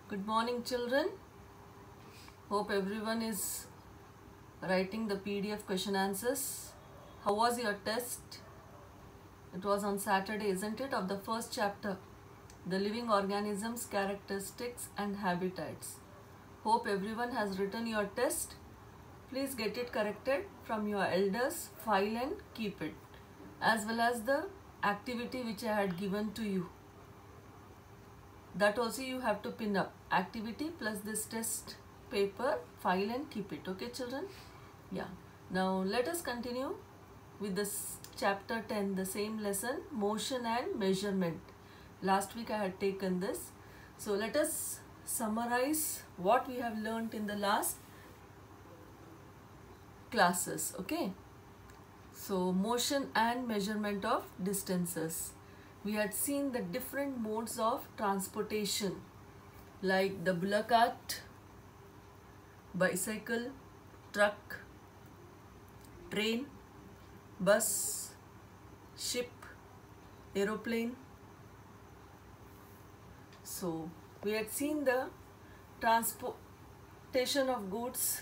Good morning, children. Hope everyone is writing the PDF question answers. How was your test? It was on Saturday, isn't it, of the first chapter, the living organisms, characteristics and habitats. Hope everyone has written your test. Please get it corrected from your elders, file and keep it, as well as the activity which I had given to you. That also you have to pin up. Activity plus this test paper, file and keep it. Okay, children? Yeah. Now let us continue with this chapter 10, the same lesson, motion and measurement. Last week I had taken this. So let us summarize what we have learnt in the last classes. Okay. So motion and measurement of distances. We had seen the different modes of transportation like the bullock cart, bicycle, truck, train, bus, ship, aeroplane. So we had seen the transportation of goods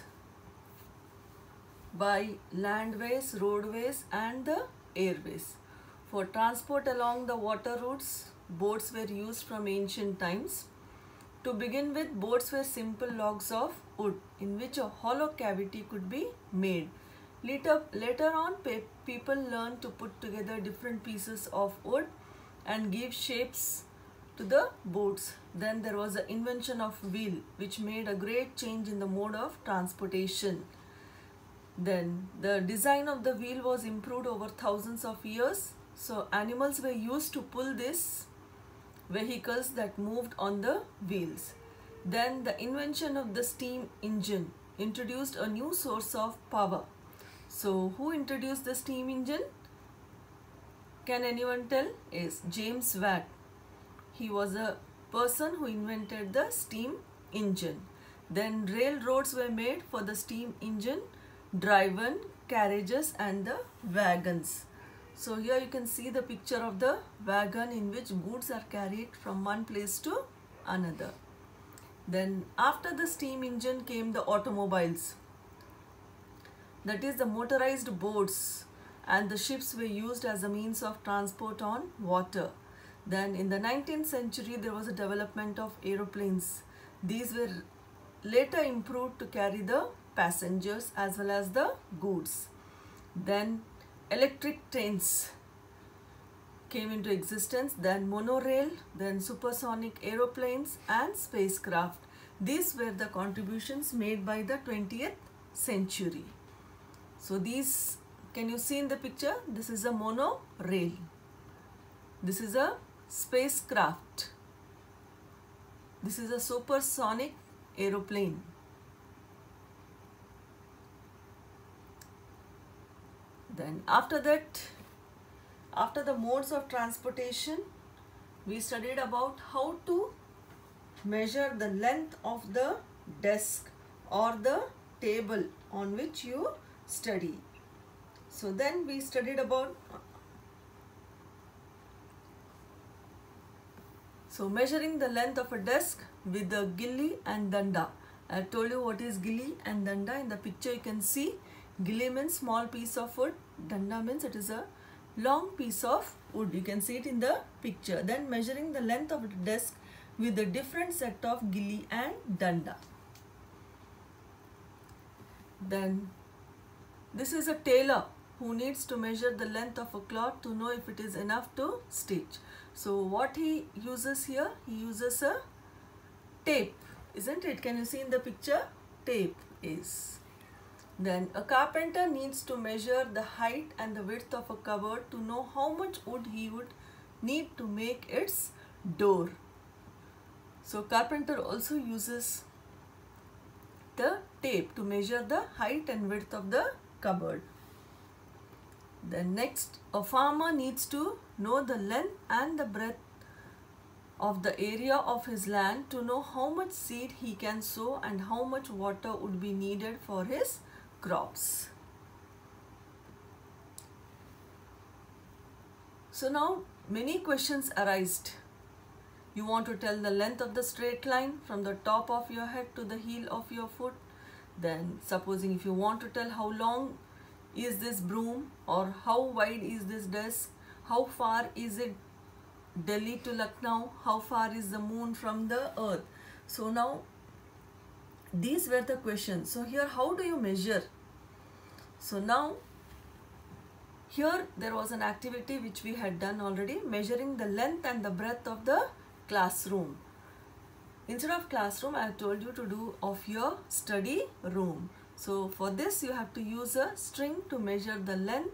by landways, roadways and the airways. For transport along the water routes, boats were used from ancient times. To begin with, boats were simple logs of wood in which a hollow cavity could be made. Later on, people learned to put together different pieces of wood and give shapes to the boats. Then there was the invention of wheel, which made a great change in the mode of transportation. Then the design of the wheel was improved over thousands of years. So animals were used to pull these vehicles that moved on the wheels. Then the invention of the steam engine introduced a new source of power. So who introduced the steam engine? Can anyone tell? Yes, James Watt. He was a person who invented the steam engine. Then railroads were made for the steam engine, driven carriages and the wagons. So here you can see the picture of the wagon in which goods are carried from one place to another. Then after the steam engine came the automobiles. That is, the motorized boats and the ships were used as a means of transport on water. Then in the 19th century there was a development of aeroplanes. These were later improved to carry the passengers as well as the goods. Then electric trains came into existence, then monorail, then supersonic aeroplanes and spacecraft. These were the contributions made by the 20th century. So these, can you see in the picture? This is a monorail. This is a spacecraft. This is a supersonic aeroplane. Then after that, after the modes of transportation, we studied about how to measure the length of the desk or the table on which you study. So then we studied about measuring the length of a desk with the gilli and danda. I told you what is gilli and danda. In the picture you can see gilli means small piece of wood, danda means it is a long piece of wood. You can see it in the picture. Then measuring the length of the desk with a different set of gilli and danda. Then this is a tailor who needs to measure the length of a cloth to know if it is enough to stitch. So what he uses here? He uses a tape, isn't it? Can you see in the picture? Tape is. Then a carpenter needs to measure the height and the width of a cupboard to know how much wood he would need to make its door. So carpenter also uses the tape to measure the height and width of the cupboard. Then next, a farmer needs to know the length and the breadth of the area of his land to know how much seed he can sow and how much water would be needed for his crops. So now many questions arise You want to tell the length of the straight line from the top of your head to the heel of your foot. Then supposing if you want to tell how long is this broom, or how wide is this desk, how far is it Delhi to Lucknow, how far is the moon from the earth. So now these were the questions. So here how do you measure? So now here there was an activity which we had done already, measuring the length and the breadth of the classroom. Instead of classroom, I have told you to do of your study room. So for this you have to use a string to measure the length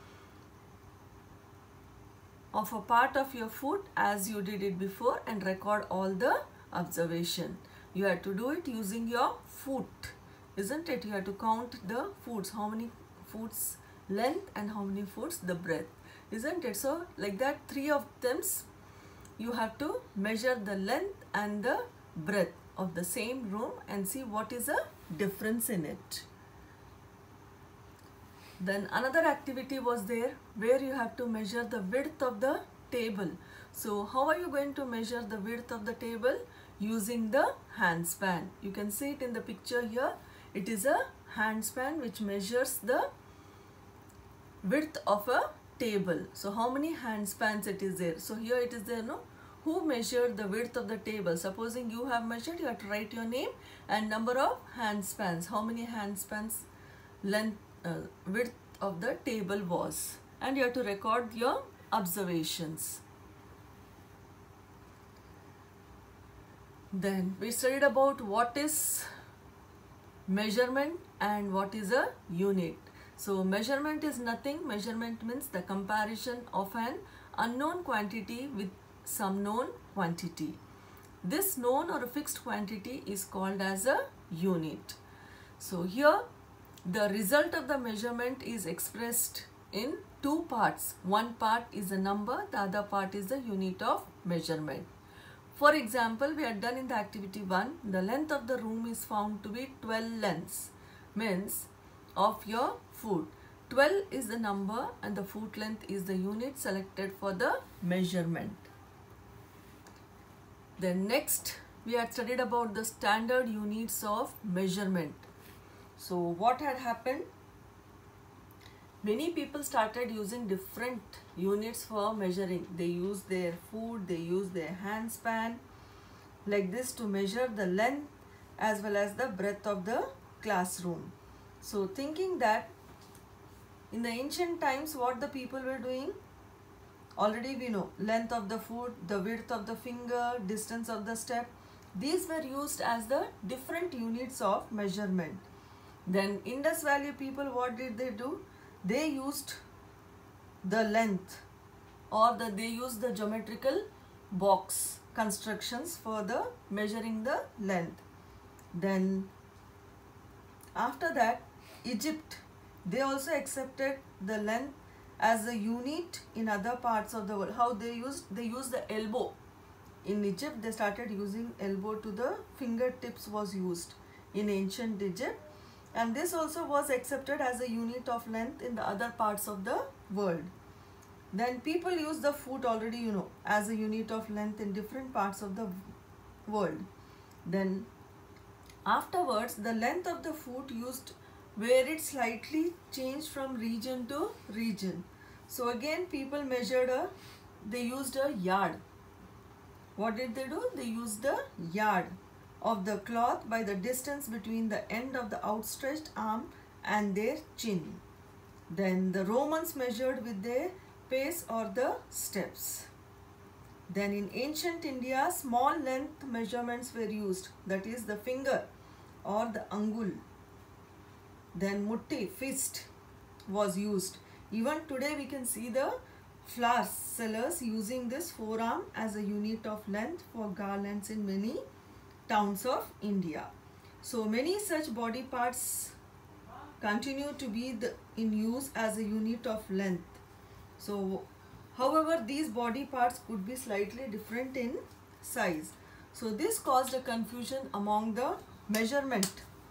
of a part of your foot as you did it before and record all the observation. You have to do it using your foot, isn't it? You have to count the foots, how many foots length and how many foots the breadth, isn't it? So like that, 3 of them you have to measure the length and the breadth of the same room and see what is the difference in it. Then another activity was there where you have to measure the width of the table. So how are you going to measure the width of the table? Using the handspan. You can see it in the picture here. It is a handspan which measures the width of a table. So how many handspans it is there? So here it is there, no? Who measured the width of the table? Supposing you have measured, you have to write your name and number of handspans. How many handspans length, width of the table was. And you have to record your observations. Then we studied about what is measurement and what is a unit. So measurement is nothing. Measurement means the comparison of an unknown quantity with some known quantity. This known or a fixed quantity is called as a unit. So here the result of the measurement is expressed in 2 parts. One part is a number, the other part is the unit of measurement. For example, we had done in the activity 1, the length of the room is found to be 12 lengths, means of your foot. 12 is the number and the foot length is the unit selected for the measurement. Then next, we had studied about the standard units of measurement. So what had happened? Many people started using different units for measuring. They use their foot, they use their handspan like this to measure the length as well as the breadth of the classroom. So thinking that in the ancient times what the people were doing, already we know length of the foot, the width of the finger, distance of the step. These were used as the different units of measurement. Then Indus Valley people, what did they do? They used the length or they used the geometrical box constructions for the measuring the length. Then after that, Egypt, they also accepted the length as a unit in other parts of the world. How they used the elbow. In Egypt, they started using elbow to the fingertips was used in ancient Egypt. And this also was accepted as a unit of length in the other parts of the world. Then people use the foot already, you know, as a unit of length in different parts of the world. Then afterwards, the length of the foot used where it slightly changed from region to region. So again, people measured they used a yard. What did they do? They used the yard of the cloth by the distance between the end of the outstretched arm and their chin. Then the Romans measured with their pace or the steps. Then in ancient India, small length measurements were used, that is the finger or the angul. Then mutti, fist, was used. Even today we can see the flower sellers using this forearm as a unit of length for garlands in many towns of India. So many such body parts continue to be in use as a unit of length. So however, these body parts could be slightly different in size. So this caused a confusion among the measurement.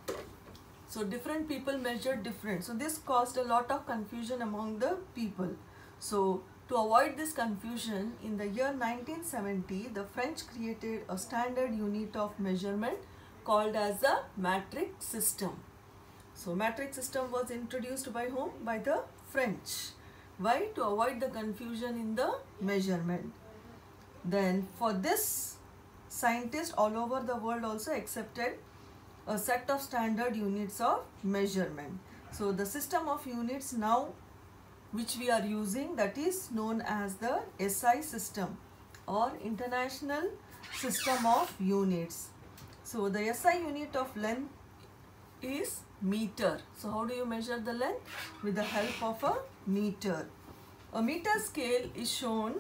So different people measured different. So this caused a lot of confusion among the people. So To avoid this confusion, in the year 1970, the French created a standard unit of measurement called as the metric system. So metric system was introduced by whom? By the French. Why? To avoid the confusion in the measurement. Then for this, scientists all over the world also accepted a set of standard units of measurement. So the system of units now which we are using, that is known as the SI system or International System of Units. So the SI unit of length is meter. So how do you measure the length? With the help of a meter. A meter scale is shown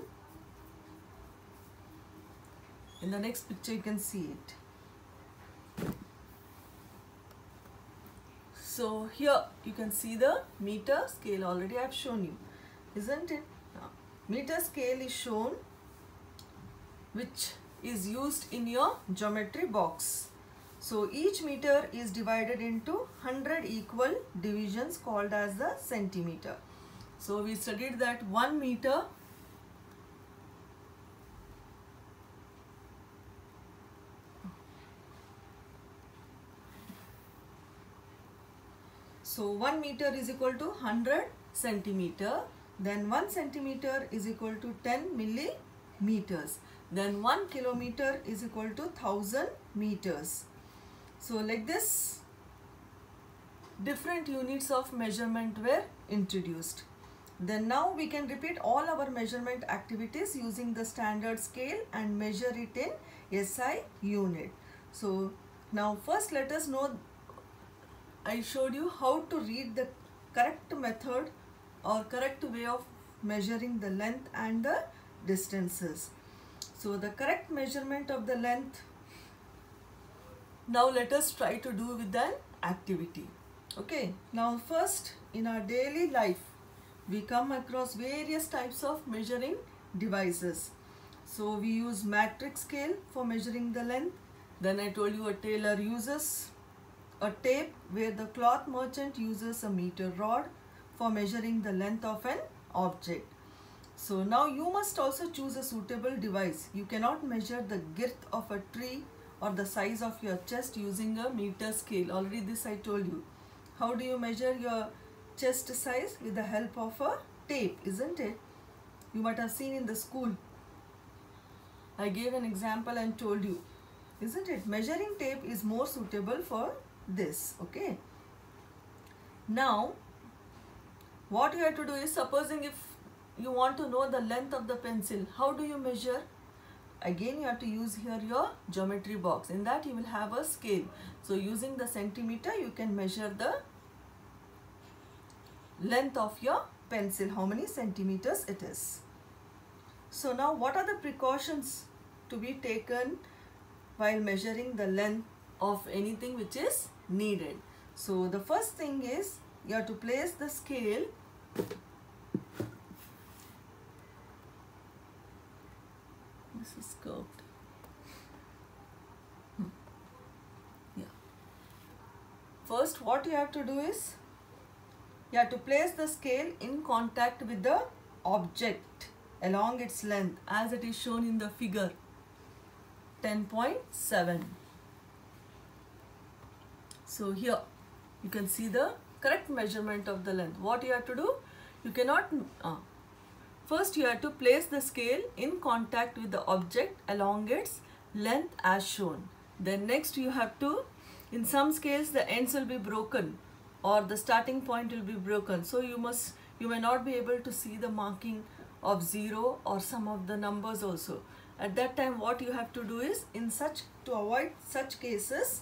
in the next picture. You can see it. So here you can see the meter scale. Already I have shown you, isn't it? Now, meter scale is shown, which is used in your geometry box. So each meter is divided into 100 equal divisions called as the centimeter. So we studied that 1 meter So 1 meter is equal to 100 centimeter. Then 1 centimeter is equal to 10 millimeters. Then 1 kilometer is equal to 1000 meters. So like this, different units of measurement were introduced. Then now we can repeat all our measurement activities using the standard scale and measure it in SI unit. So now first let us know, I showed you how to read the correct method or correct way of measuring the length and the distances. So the correct measurement of the length, now let us try to do with an activity. Okay, now first, in our daily life we come across various types of measuring devices. So we use metric scale for measuring the length. Then I told you a tailor uses a tape, where the cloth merchant uses a meter rod for measuring the length of an object. So now you must also choose a suitable device. You cannot measure the girth of a tree or the size of your chest using a meter scale. Already this I told you. How do you measure your chest size? With the help of a tape, isn't it? You might have seen in the school. I gave an example and told you, isn't it? Measuring tape is more suitable for this. Okay. Now what you have to do is, supposing if you want to know the length of the pencil, how do you measure? Again you have to use here your geometry box. In that you will have a scale. So using the centimeter you can measure the length of your pencil, how many centimeters it is. So now what are the precautions to be taken while measuring the length of anything which is needed? So the first thing is, you have to place the scale this is curved. Yeah. First what you have to do is, you have to place the scale in contact with the object along its length as it is shown in the figure 10.7. So here you can see the correct measurement of the length. What you have to do? You cannot, first you have to place the scale in contact with the object along its length as shown. Then next you have to, in some scales the ends will be broken or the starting point will be broken. So you may not be able to see the marking of 0 or some of the numbers also. At that time what you have to do is, to avoid such cases,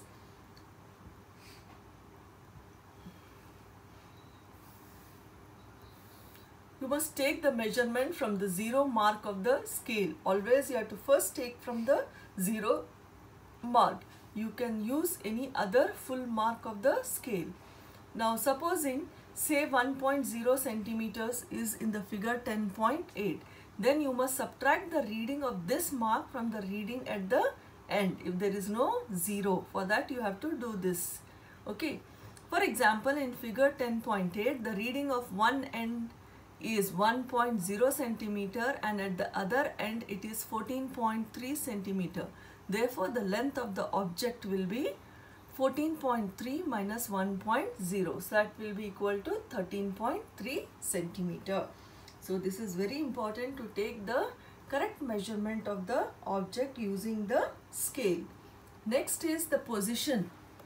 you must take the measurement from the 0 mark of the scale. Always you have to first take from the 0 mark. You can use any other full mark of the scale. Now supposing say 1.0 centimeters is in the figure 10.8. Then you must subtract the reading of this mark from the reading at the end if there is no 0. For that you have to do this. Okay. For example, in figure 10.8, the reading of one end is 1.0 centimeter and at the other end it is 14.3 centimeter. Therefore, the length of the object will be 14.3 minus 1.0. So that will be equal to 13.3 centimeter. So this is very important to take the correct measurement of the object using the scale. Next is the position.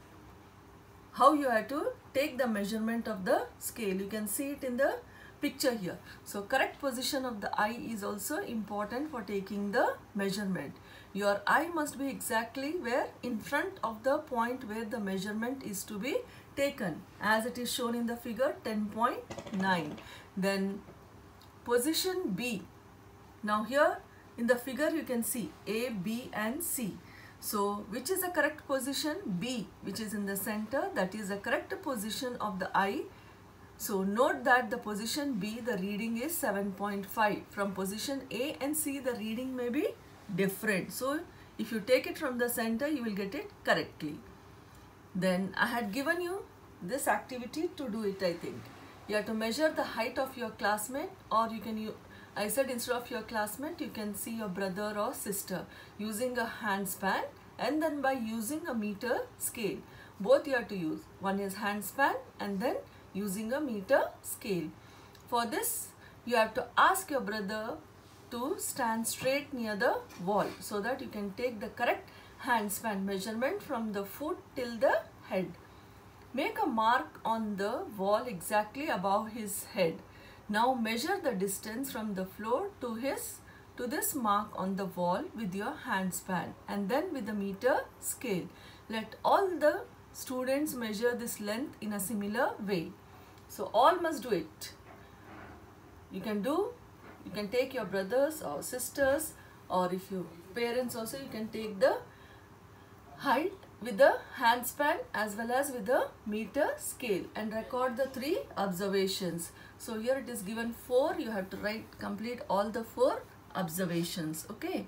How you have to take the measurement of the scale. You can see it in the picture here. So correct position of the eye is also important for taking the measurement. Your eye must be exactly where in front of the point where the measurement is to be taken, as it is shown in the figure 10.9. Then position B. Now here in the figure you can see A, B and C. So which is the correct position? B, which is in the center, that is the correct position of the eye. So note that the position B, the reading is 7.5. From position A and C, the reading may be different. So if you take it from the center, you will get it correctly. Then I had given you this activity to do it, I think. You have to measure the height of your classmate, or you can I said instead of your classmate, you can see your brother or sister using a hand span and then by using a meter scale. Both you have to use. One is hand span and then using a meter scale. For this, you have to ask your brother to stand straight near the wall so that you can take the correct hand span measurement from the foot till the head. Make a mark on the wall exactly above his head. Now measure the distance from the floor to this mark on the wall with your hand span and then with the meter scale. Let all the students measure this length in a similar way. So all must do it. You can take your brothers or sisters, or if you parents also, you can take the height with the hand span as well as with the meter scale and record the 3 observations. So here it is given 4. You have to complete all the 4 observations. Okay.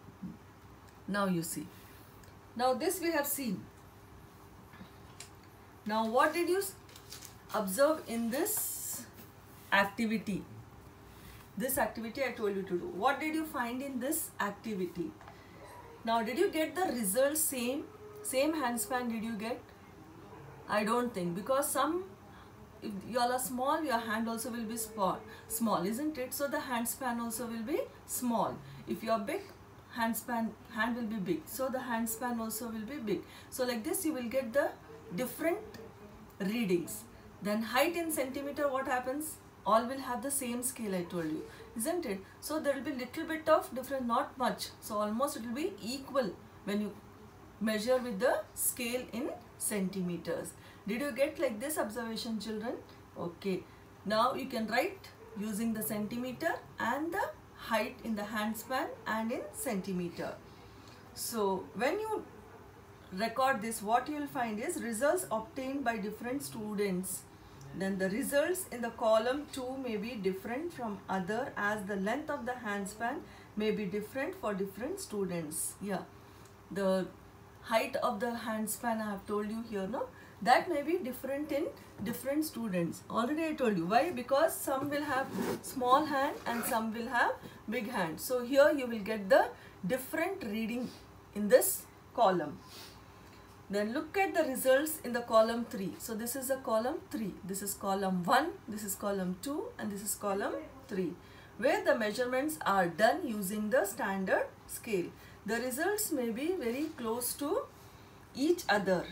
Now you see. Now this we have seen. Now what did you observe in this activity? This activity I told you to do. What did you find in this activity? Now did you get the results same hand span did you get? I don't think, because if you all are small, your hand also will be small, isn't it? So the hand span also will be small. If you are big, hand will be big. So the hand span also will be big. So like this you will get the different readings. Then height in centimeter, what happens? All will have the same scale, I told you, isn't it? So there will be little bit of difference, not much. So almost it will be equal when you measure with the scale in centimeters. Did you get like this observation, children? Okay. Now you can write using the centimeter and the height in the hand span and in centimeter. So when you record this, what you will find is results obtained by different students. Then the results in the column 2 may be different from other, as the length of the hand span may be different for different students. Yeah, the height of the hand span I have told you here, no? That may be different in different students. Already I told you. Why? Because some will have small hand and some will have big hand. So here you will get the different reading in this column. Then look at the results in the column 3. So this is the column 3. This is column 1, this is column 2 and this is column 3, where the measurements are done using the standard scale. The results may be very close to each other,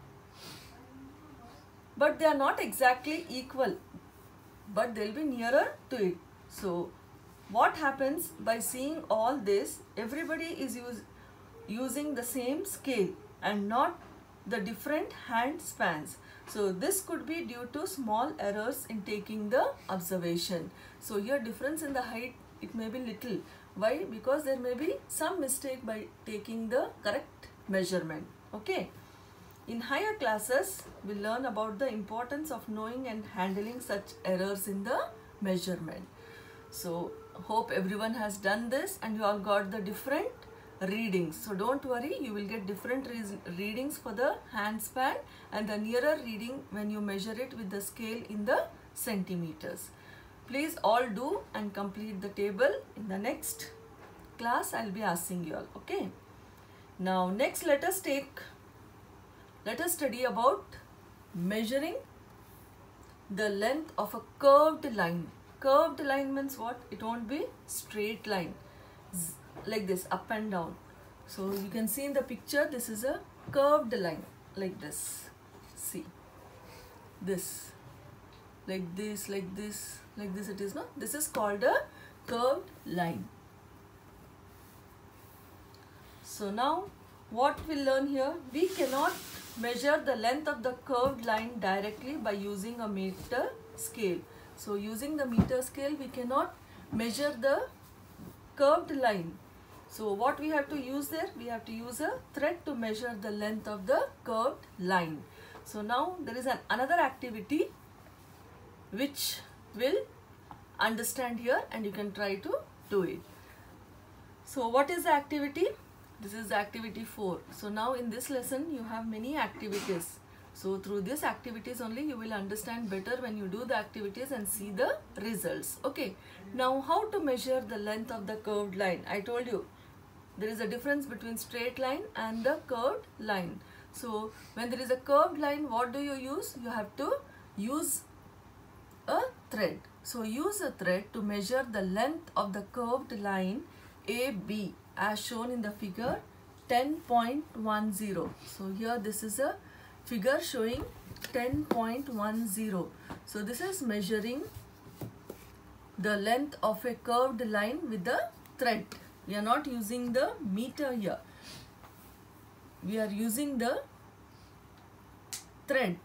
but they are not exactly equal, but they will be nearer to it. So what happens by seeing all this? Everybody is using the same scale and not the different hand spans. So this could be due to small errors in taking the observation. So here difference in the height, it may be little. Why? Because there may be some mistake by taking the correct measurement. Okay. In higher classes, we learn about the importance of knowing and handling such errors in the measurement. So hope everyone has done this and you all got the different readings. So don't worry, you will get different readings for the hand span and the nearer reading when you measure it with the scale in the centimeters. Please all do and complete the table. In the next class, I'll be asking you all. Okay. Now, next let us study about measuring the length of a curved line. Curved line means what? It won't be straight line like this, up and down. So you can see in the picture, this is a curved line like this. See, this, like this, like this, like this it is, no? This is called a curved line. So now what we'll learn here, we cannot measure the length of the curved line directly by using a meter scale. So using the meter scale, we cannot measure the curved line. So what we have to use there? We have to use a thread to measure the length of the curved line. So now there is another activity which will understand here, and you can try to do it. So what is the activity? This is activity 4. So now in this lesson you have many activities. So through these activities only you will understand better when you do the activities and see the results. Okay. Now how to measure the length of the curved line? I told you there is a difference between straight line and the curved line. So when there is a curved line, what do you use? You have to use a thread. So use a thread to measure the length of the curved line AB as shown in the figure 10.10. So here this is a figure showing 10.10. So this is measuring the length of a curved line with the thread. We are not using the meter here. We are using the thread.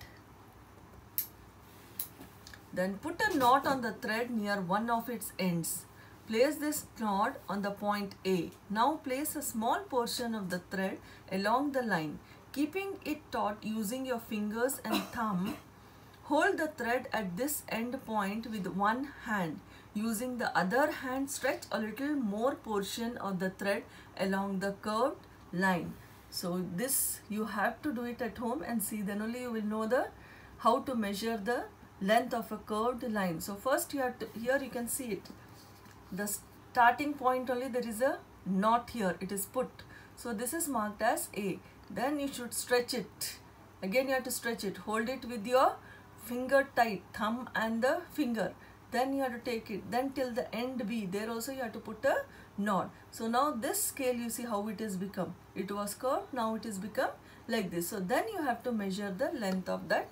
Then put a knot on the thread near one of its ends. Place this knot on the point A. Now place a small portion of the thread along the line. Keeping it taut using your fingers and thumb, hold the thread at this end point with one hand. Using the other hand, stretch a little more portion of the thread along the curved line. So this you have to do it at home and see, then only you will know how to measure the length of a curved line. So first you have to, here you can see it. The starting point only there is a knot here, it is put. So this is marked as A. Then you should stretch it. Again you have to stretch it. Hold it with your finger tight, thumb and the finger. Then you have to take it. Then till the end B. There also you have to put a knot. So now this scale, you see how it has become. It was curved. Now it has become like this. So then you have to measure the length of that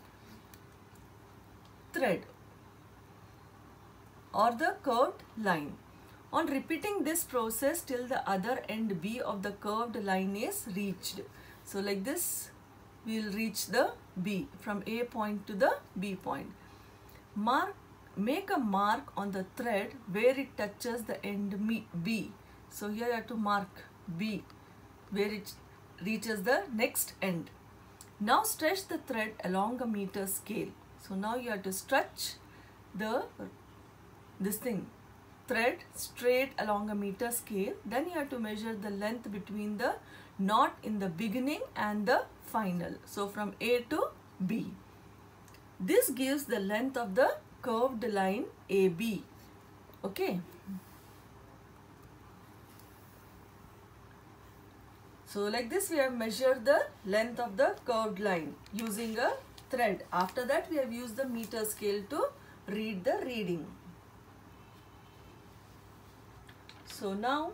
thread or the curved line. On repeating this process till the other end B of the curved line is reached. So like this we will reach the B, from A point to the B point. Make a mark on the thread where it touches the end B. So here you have to mark B where it reaches the next end. Now stretch the thread along a meter scale. So now you have to stretch thread straight along a meter scale. Then you have to measure the length between the knot in the beginning and the final. So from A to B. This gives the length of the curved line AB. Okay. So like this we have measured the length of the curved line using a thread. After that we have used the meter scale to read the reading. So now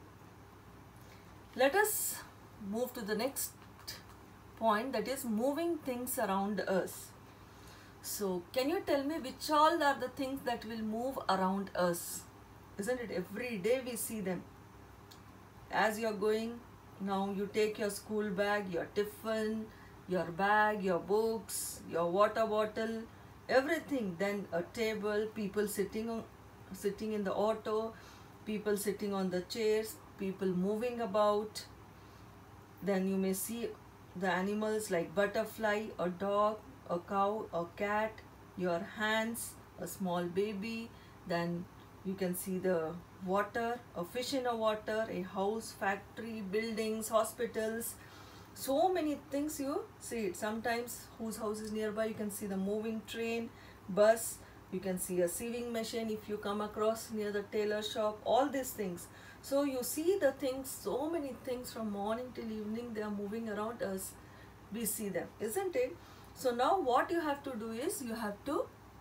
let us move to the next point, that is moving things around us. So can you tell me which all are the things that will move around us? Isn't it? Every day we see them. As you are going, now you take your school bag, your tiffin, your bag, your books, your water bottle, everything. Then a table, people sitting in the auto, people sitting on the chairs, people moving about. Then you may see the animals like butterfly, a dog, a cow, a cat, your hands, a small baby. Then you can see the water, a fish in a water, a house, factory, buildings, hospitals. So many things you see it. Sometimes whose house is nearby, you can see the moving train, bus, You can see a sewing machine if you come across near the tailor shop, all these things. So you see the things, so many things from morning till evening, they are moving around us. We see them, isn't it? So now what you have to do is, you have to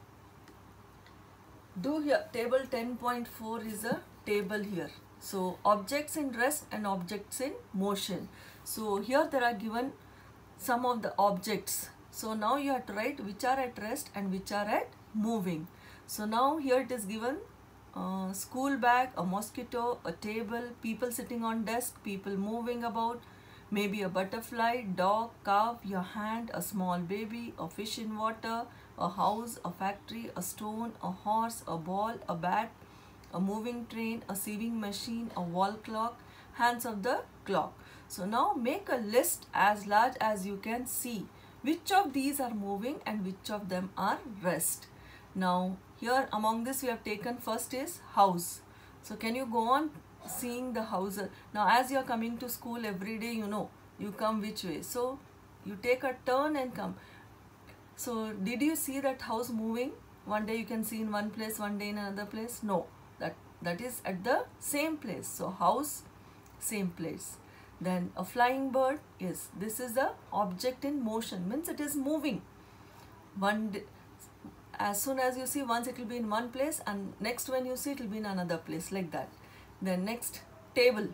do here, table 10.4 is a table here. So objects in rest and objects in motion. So here there are given some of the objects. So now you have to write which are at rest and which are at moving. So now here it is given school bag, a mosquito, a table, people sitting on desk, people moving about, maybe a butterfly, dog, cow, your hand, a small baby, a fish in water, a house, a factory, a stone, a horse, a ball, a bat, a moving train, a sewing machine, a wall clock, hands of the clock. So now make a list as large as you can see. Which of these are moving and which of them are rest? Now here among this we have taken first is house. So can you go on seeing the house? Now as you are coming to school every day, you know, you come which way. So you take a turn and come. So did you see that house moving? One day you can see in one place, one day in another place? No, that is at the same place. So house, same place. Then a flying bird is, this is the object in motion, means it is moving. One day, as soon as you see, once it will be in one place, and next when you see it will be in another place, like that. Then next, table.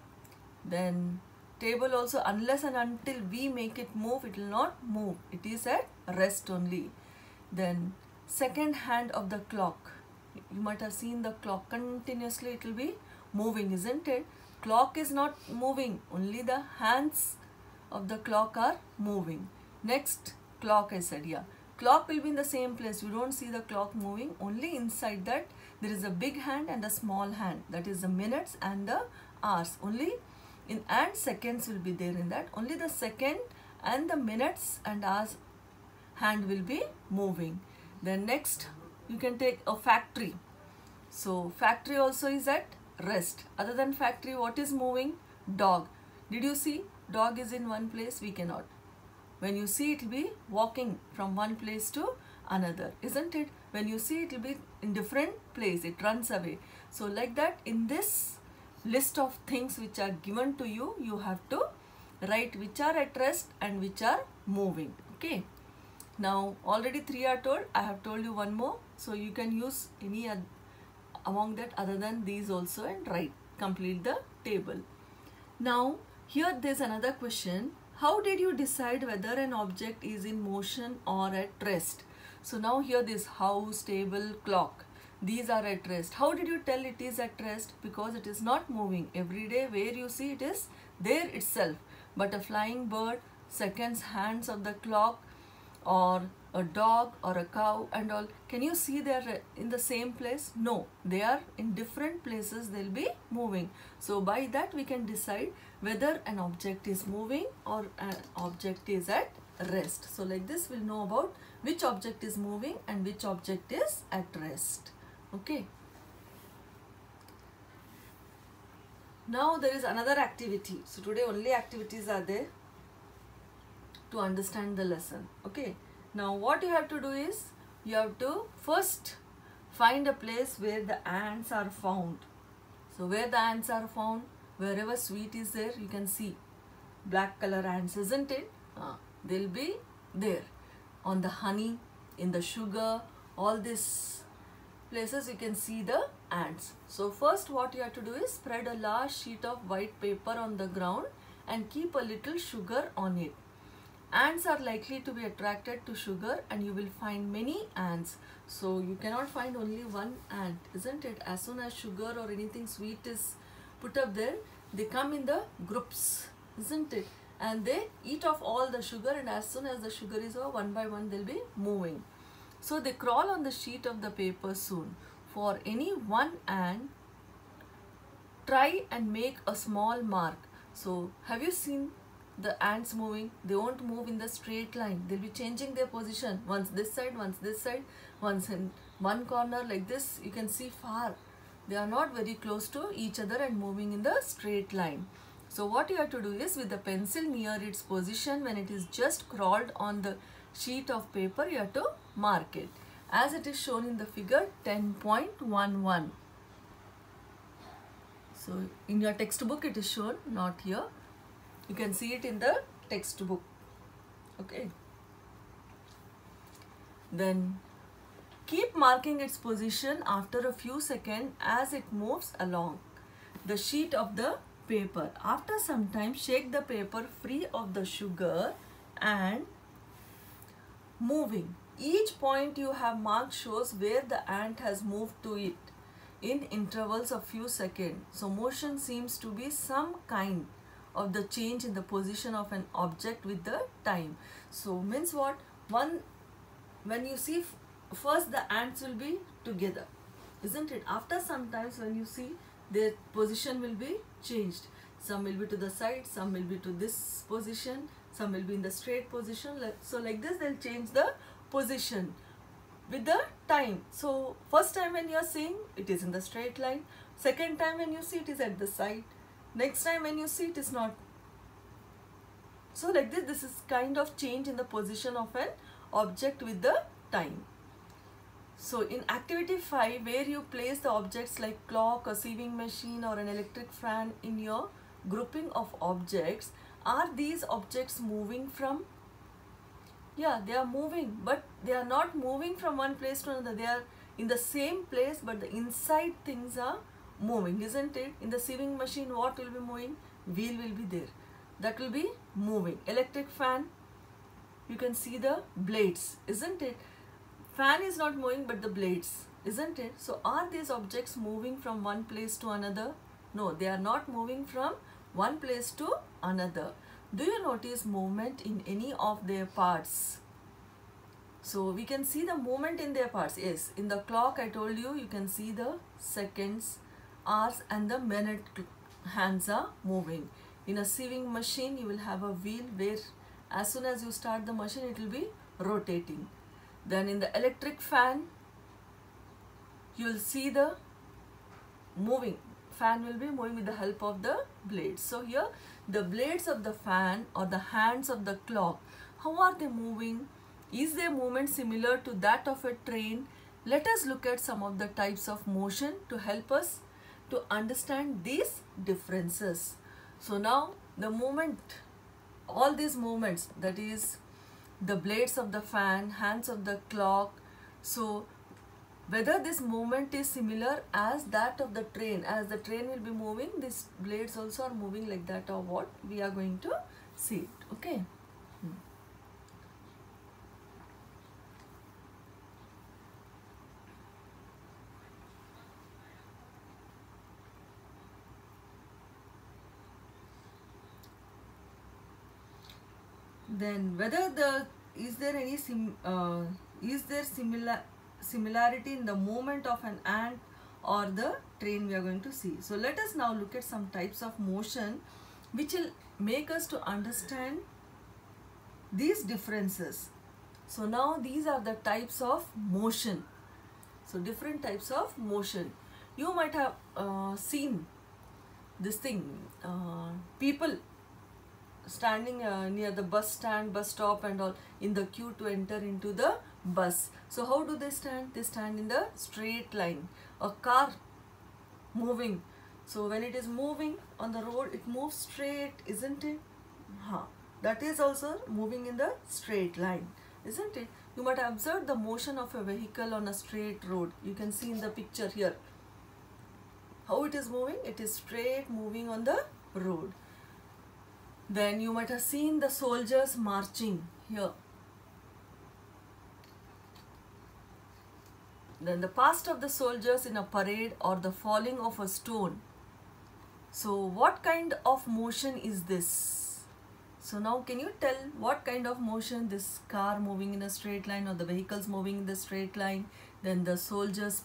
Then table also, unless and until we make it move, it will not move. It is at rest only. Then second hand of the clock. You might have seen the clock continuously, it will be moving, isn't it? Clock is not moving, only the hands of the clock are moving. Next, clock I said, yeah. Clock will be in the same place. You don't see the clock moving. Only inside that there is a big hand and a small hand. That is the minutes and the hours. Only in and seconds will be there in that. Only the second and the minutes and hours hand will be moving. Then next, you can take a factory. So factory also is at rest. Other than factory, what is moving? Dog. Did you see? Dog is in one place, we cannot. When you see, it will be walking from one place to another, isn't it? When you see, it will be in different place, it runs away. So like that, in this list of things which are given to you, you have to write which are at rest and which are moving. Okay. Now already 3 are told. I have told you one more. So you can use any among that other than these also and write, complete the table. Now here there is another question. How did you decide whether an object is in motion or at rest? So now here this house, table, clock, these are at rest. How did you tell it is at rest? Because it is not moving. Every day where you see it is there itself. But a flying bird, seconds, hands of the clock, or a dog or a cow and all, can you see they are in the same place? No, they are in different places, they'll be moving. So by that we can decide whether an object is moving or an object is at rest. So like this we'll know about which object is moving and which object is at rest. Okay. Now there is another activity. So today only activities are there to understand the lesson. Okay. Now what you have to do is, you have to first find a place where the ants are found. So where the ants are found, wherever sweet is there, you can see black color ants, isn't it? They'll be there. On the honey, in the sugar, all these places you can see the ants. So first what you have to do is spread a large sheet of white paper on the ground and keep a little sugar on it. Ants are likely to be attracted to sugar and you will find many ants. So you cannot find only one ant, isn't it? As soon as sugar or anything sweet is put up there, they come in the groups, isn't it? And they eat off all the sugar, and as soon as the sugar is over, one by one they'll be moving. So they crawl on the sheet of the paper soon. For any one ant, try and make a small mark. So have you seen the ants moving? They won't move in the straight line. They'll be changing their position. Once this side, once this side, once in one corner, like this. You can see far. They are not very close to each other and moving in the straight line. So what you have to do is, with the pencil near its position, when it is just crawled on the sheet of paper, you have to mark it. as it is shown in the figure 10.11. So in your textbook it is shown, not here. You can see it in the textbook. Okay. Then keep marking its position after a few seconds as it moves along the sheet of the paper. After some time, shake the paper free of the sugar and moving. Each point you have marked shows where the ant has moved to it in intervals of few seconds. So motion seems to be some kind of the change in the position of an object with the time. So means what? When you see first, the ants will be together, isn't it? After some times, when you see, their position will be changed. Some will be to the side, some will be to this position, some will be in the straight position. So like this they'll change the position with the time. So first time when you are seeing, it is in the straight line. Second time when you see, it is at the side. Next time when you see, it is not. So like this is kind of change in the position of an object with the time. So in activity 5, where you place the objects like clock, a sewing machine or an electric fan in your grouping of objects, are these objects moving from? Yeah, they are moving, but they are not moving from one place to another. They are in the same place, but the inside things are moving, isn't it? In the sewing machine, what will be moving? Wheel will be there. That will be moving. Electric fan, you can see the blades, isn't it? Fan is not moving, but the blades, isn't it? So are these objects moving from one place to another? No, they are not moving from one place to another. Do you notice movement in any of their parts? So we can see the movement in their parts. Yes, in the clock I told you, you can see the seconds, hours and the minute hands are moving. In a sewing machine, you will have a wheel where as soon as you start the machine, it will be rotating. Then in the electric fan, you will see the moving. Fan will be moving with the help of the blades. So here, the blades of the fan or the hands of the clock, how are they moving? Is their movement similar to that of a train? Let us look at some of the types of motion to help us to understand these differences. So now the movement, all these movements, that is the blades of the fan, hands of the clock. So whether this movement is similar as that of the train, as the train will be moving, these blades also are moving like that, or what we are going to see it. Okay. Then whether is there any similarity in the movement of an ant or the train, we are going to see. So let us now look at some types of motion which will make us to understand these differences. So now these are the types of motion. So different types of motion. You might have seen this thing, people standing near the bus stand, bus stop and all, in the queue to enter into the bus. So how do they stand? They stand in the straight line. A car moving, so when it is moving on the road, it moves straight, isn't it? That is also moving in the straight line, isn't it? You might have observed the motion of a vehicle on a straight road. You can see in the picture here how it is moving. It is straight moving on the road. Then you might have seen the soldiers marching here. Then the past of the soldiers in a parade or the falling of a stone. So what kind of motion is this? So now can you tell what kind of motion? This car moving in a straight line, or the vehicles moving in the straight line. Then the soldiers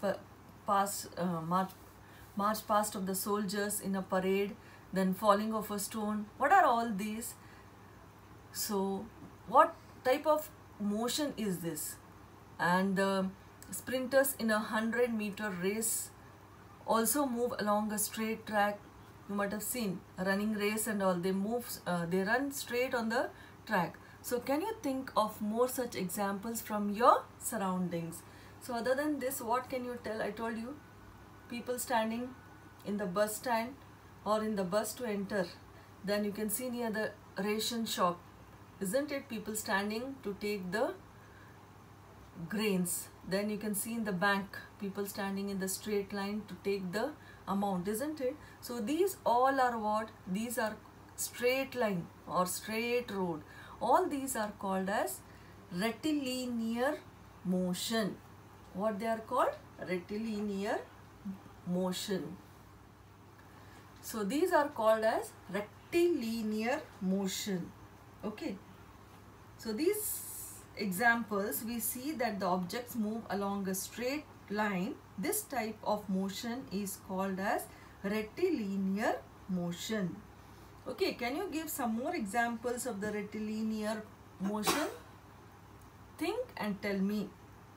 march past of the soldiers in a parade. Then falling of a stone. What are all these? So what type of motion is this? And the sprinters in a 100-meter race also move along a straight track. You might have seen a running race and all. They run straight on the track. So can you think of more such examples from your surroundings? So other than this, what can you tell? I told you, people standing in the bus stand or in the bus to enter. Then you can see near the ration shop, isn't it? People standing to take the grains. Then you can see in the bank, people standing in the straight line to take the amount, isn't it? So these all are what? These are straight line or straight road. All these are called as rectilinear motion. What they are called? Rectilinear motion. So these are called as rectilinear motion. Okay. So these examples, we see that the objects move along a straight line. This type of motion is called as rectilinear motion. Okay, can you give some more examples of the rectilinear motion? Think and tell me.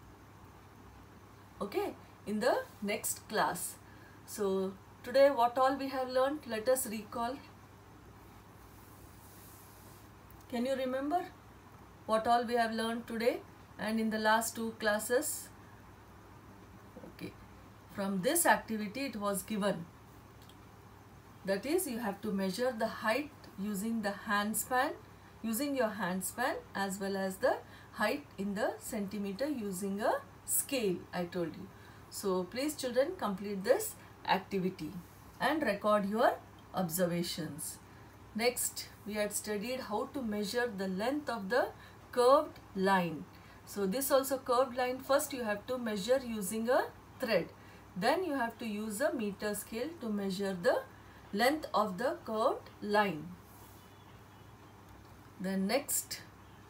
Okay, in the next class. So today what all we have learned, let us recall. Can you remember what all we have learned today and in the last two classes? Okay, from this activity it was given. That is, you have to measure the height using the handspan, using your handspan, as well as the height in the centimeter using a scale, I told you. So please children, complete this activity and record your observations. Next, we had studied how to measure the length of the curved line. So this also curved line, first you have to measure using a thread. Then you have to use a meter scale to measure the length of the curved line. Then next,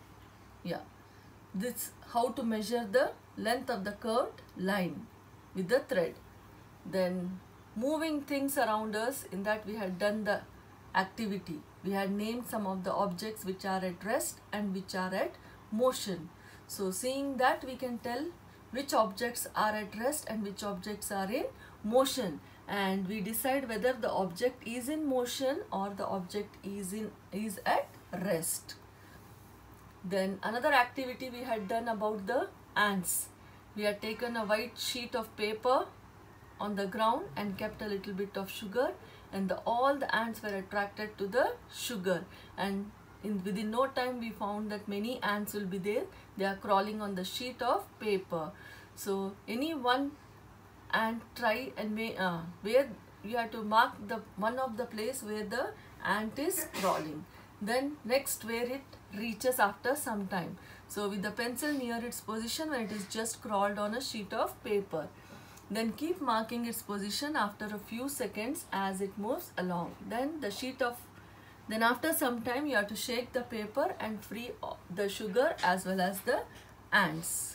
this how to measure the length of the curved line with the thread. Then moving things around us, in that we had done the activity. We had named some of the objects which are at rest and which are at motion. So seeing that, we can tell which objects are at rest and which objects are in motion, and we decide whether the object is in motion or the object is at rest. Then another activity we had done about the ants. We had taken a white sheet of paper on the ground and kept a little bit of sugar, and all the ants were attracted to the sugar, and within no time we found that many ants will be there. They are crawling on the sheet of paper. So any one ant try and where you have to mark the one of the place where the ant is crawling. Then next, where it reaches after some time. So with the pencil near its position when it is just crawled on a sheet of paper. Then keep marking its position after a few seconds as it moves along. Then after some time you have to shake the paper and free the sugar as well as the ants.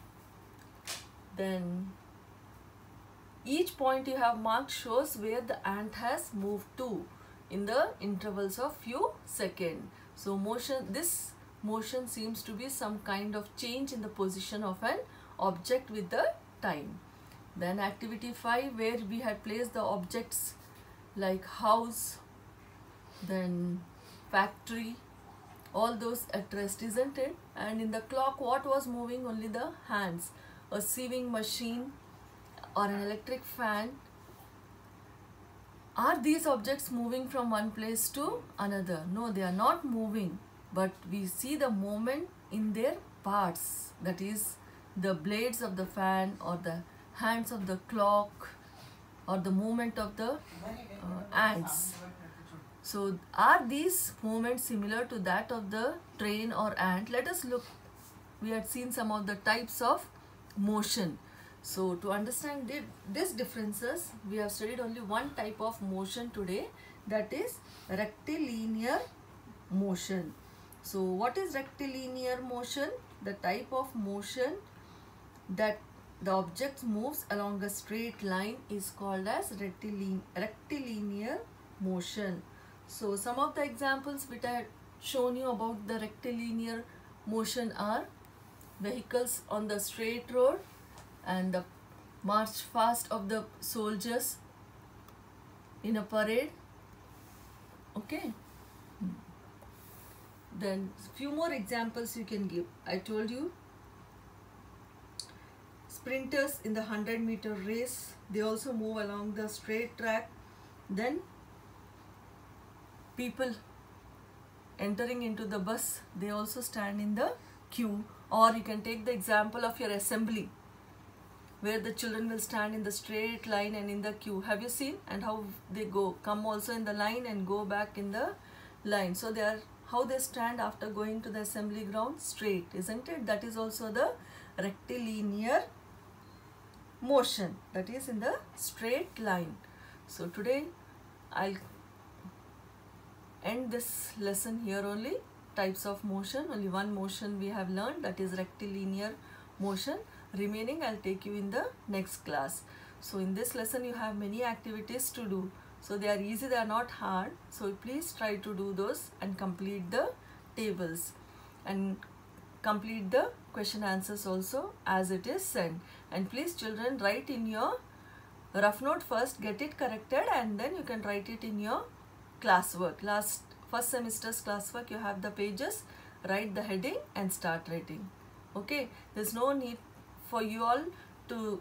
Then each point you have marked shows where the ant has moved to in the intervals of few seconds. So this motion seems to be some kind of change in the position of an object with the time. Then activity 5, where we had placed the objects like house, then factory, all those at rest, isn't it? And in the clock, what was moving? Only the hands. A sieving machine or an electric fan. Are these objects moving from one place to another? No, they are not moving, but we see the movement in their parts. That is, the blades of the fan or the hands of the clock or the movement of the ants. So are these movements similar to that of the train or ant? Let us look. We had seen some of the types of motion. So to understand these differences, we have studied only one type of motion today, that is rectilinear motion. So what is rectilinear motion? The type of motion that the object moves along a straight line is called as rectilinear motion. So some of the examples which I had shown you about the rectilinear motion are vehicles on the straight road and the march fast of the soldiers in a parade. Okay. Then few more examples you can give. I told you sprinters in the 100-meter race, they also move along the straight track. Then people entering into the bus, they also stand in the queue. Or you can take the example of your assembly, where the children will stand in the straight line and in the queue. Have you seen? And how they come also in the line and go back in the line. So they are, how they stand after going to the assembly ground, straight, isn't it? That is also the rectilinear motion, that is in the straight line. So today I'll end this lesson here only. Types of motion, only one motion we have learned, that is rectilinear motion. Remaining I'll take you in the next class. So in this lesson you have many activities to do. So they are easy, they are not hard. So please try to do those and complete the tables and complete the question answers also as it is sent. And please children, write in your rough note first, get it corrected, and then you can write it in your classwork. First semester's classwork, you have the pages, write the heading and start writing. Okay, there's no need for you all to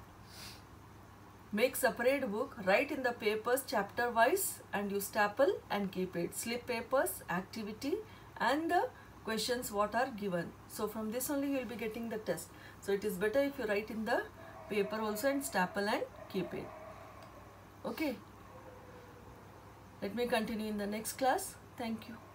make separate book. Write in the papers chapter wise and you staple and keep it. Slip papers, activity and the questions what are given. So from this only you will be getting the test. So it is better if you write in the paper also and staple and keep it. Okay. Let me continue in the next class. Thank you.